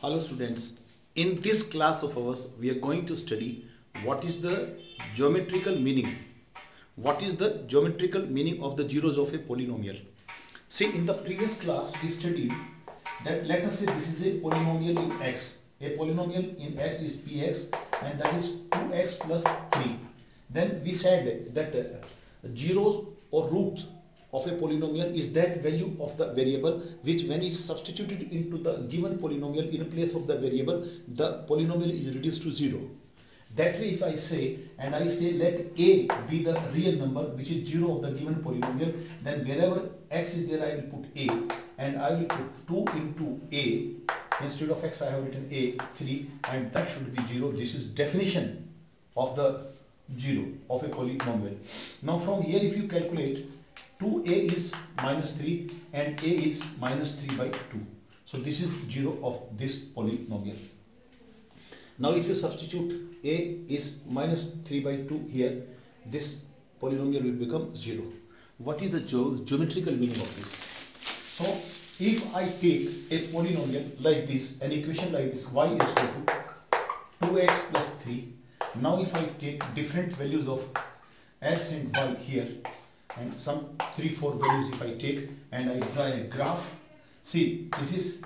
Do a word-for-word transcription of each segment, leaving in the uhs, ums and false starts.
Hello students, in this class of ours we are going to study what is the geometrical meaning. What is the geometrical meaning of the zeros of a polynomial? See, in the previous class we studied that let us say this is a polynomial in x. A polynomial in x is px and that is two x plus three. Then we said that uh, zeros or roots of a polynomial is that value of the variable which when is substituted into the given polynomial in place of the variable, the polynomial is reduced to zero. That way if I say and I say let a be the real number which is zero of the given polynomial, then wherever x is there I will put a and I will put two into a. Instead of x I have written a, three, and that should be zero. This is definition of the zero of a polynomial. Now from here if you calculate, two a is minus three and a is minus three by two. So this is zero of this polynomial. Now if you substitute a is minus three by two here, this polynomial will become zero. What is the ge geometrical meaning of this? So if I take a polynomial like this, an equation like this, y is equal to two x plus three. Now if I take different values of x and y here, and some three four values if I take and I draw a graph, see this is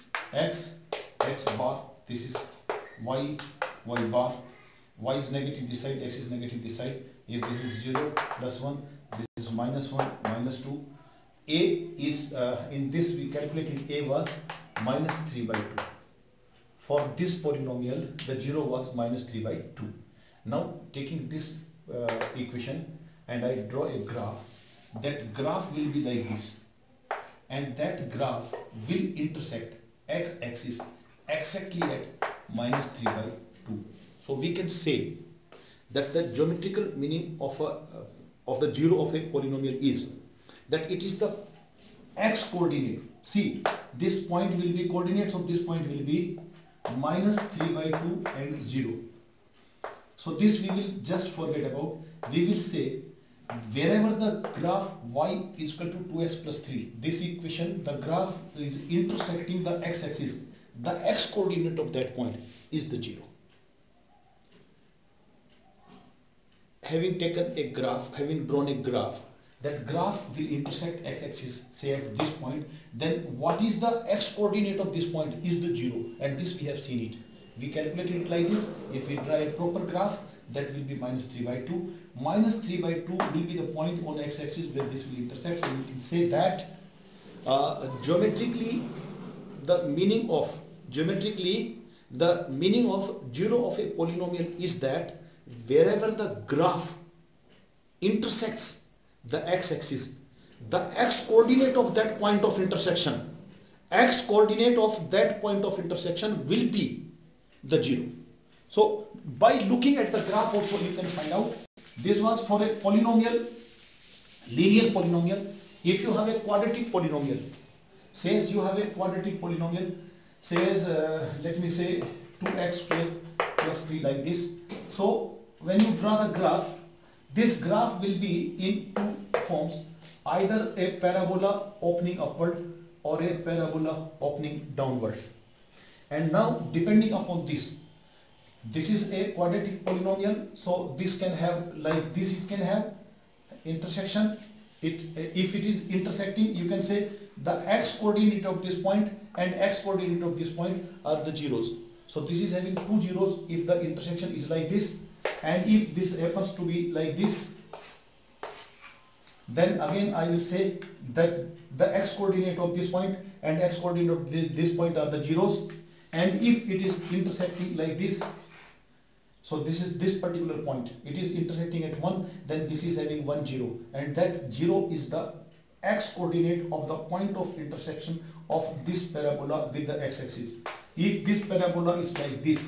x, x bar, this is y, y bar, y is negative this side, x is negative this side. If this is zero plus one, this is minus one, minus two. A is uh, in this we calculated a was minus three by two. For this polynomial the zero was minus three by two. Now taking this uh, equation and I draw a graph, that graph will be like this and that graph will intersect x-axis exactly at minus three by two. So we can say that the geometrical meaning of a uh, of the zero of a polynomial is that it is the x coordinate. See, this point will be coordinates of this point will be minus three by two and zero. So this we will just forget about. We will say wherever the graph y is equal to two x plus three, this equation, the graph is intersecting the x-axis, the x coordinate of that point is the zero. Having taken a graph, having drawn a graph, that graph will intersect x-axis, say at this point, then what is the x coordinate of this point is the zero, and this we have seen it. We calculated it like this. If we draw a proper graph, that will be minus three by two. Minus three by two will be the point on x-axis where this will intersect. So you can say that uh, geometrically the meaning of geometrically the meaning of zero of a polynomial is that wherever the graph intersects the x-axis, the x coordinate of that point of intersection, x coordinate of that point of intersection will be the zero. So by looking at the graph also you can find out. This was for a polynomial, linear polynomial. If you have a quadratic polynomial, says you have a quadratic polynomial, says uh, let me say two x squared plus three like this. So when you draw the graph, this graph will be in two forms, either a parabola opening upward or a parabola opening downward. And now depending upon this, this is a quadratic polynomial, so this can have like this, it can have intersection. It if it is intersecting, you can say the x coordinate of this point and x coordinate of this point are the zeros. So this is having two zeros if the intersection is like this, and if this happens to be like this, then again I will say that the x coordinate of this point and x coordinate of this point are the zeros. And if it is intersecting like this, so this is this particular point, it is intersecting at one, then this is having one zero, and that zero is the x coordinate of the point of intersection of this parabola with the x-axis. If this parabola is like this,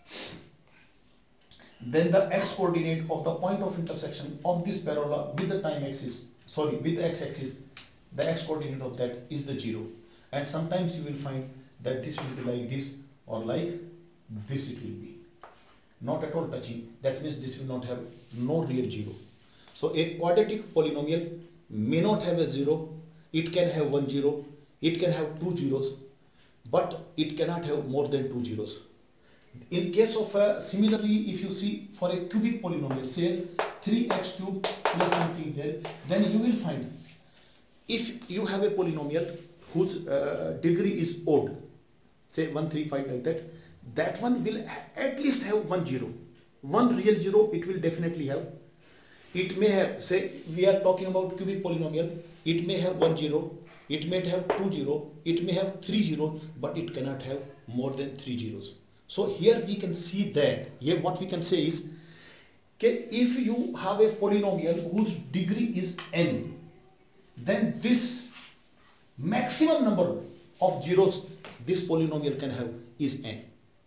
then the x coordinate of the point of intersection of this parabola with the time axis, sorry, with the x-axis, the x coordinate of that is the zero. And sometimes you will find that this will be like this or like this, it will be not at all touching. That means this will not have no real zero. So a quadratic polynomial may not have a zero, it can have one zero, it can have two zeros. but it cannot have more than two zeros. In case of a, similarly, if you see for a cubic polynomial, say three x cubed plus something there, then you will find if you have a polynomial whose uh, degree is odd, say one, three, five like that, that one will at least have one zero. One real zero it will definitely have. It may have, say we are talking about cubic polynomial, it may have one zero, it may have two zero, it may have three zero, but it cannot have more than three zeros. So here we can see that, here what we can say is, okay, if you have a polynomial whose degree is n, then this maximum number of zeros this polynomial can have is n.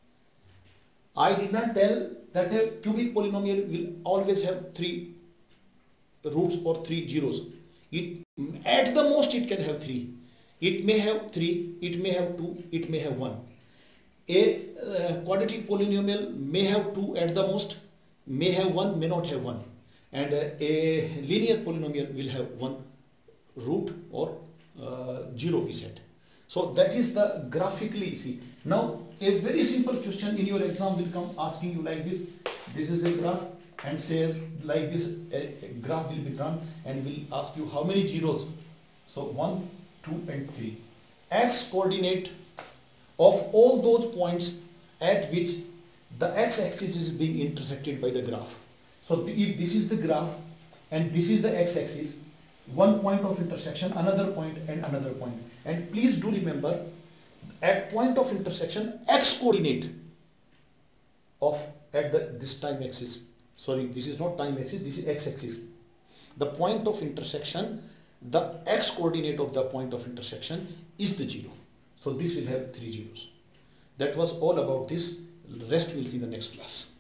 I did not tell that a cubic polynomial will always have three roots or three zeros. It, at the most it can have three. It may have three, it may have two, it may have one. A uh, quadratic polynomial may have two at the most, may have one, may not have one. And uh, a linear polynomial will have one root or uh, zero, we said. So that is the graphically see. Now a very simple question in your exam will come asking you like this. This is a graph and says like this, a, a graph will be drawn and will ask you how many zeros. So one, two and three. X coordinate of all those points at which the x-axis is being intersected by the graph. So if this is the graph and this is the x-axis, one point of intersection, another point and another point. And please do remember, at point of intersection, x coordinate of at the this time axis. Sorry, this is not time axis, this is x-axis. The point of intersection, the x coordinate of the point of intersection is the zero. So this will have three zeros. That was all about this. Rest we'll see in the next class.